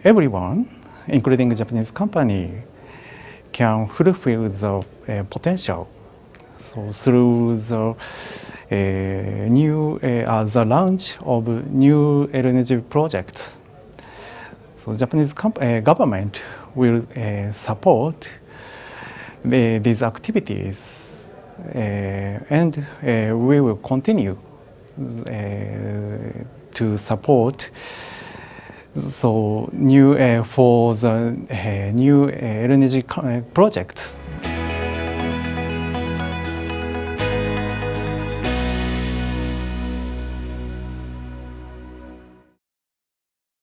everyone, including Japanese company, can fulfill the potential. So through the the launch of new LNG projects, so Japanese government will support these activities, and we will continue to support so new for the new LNG projects.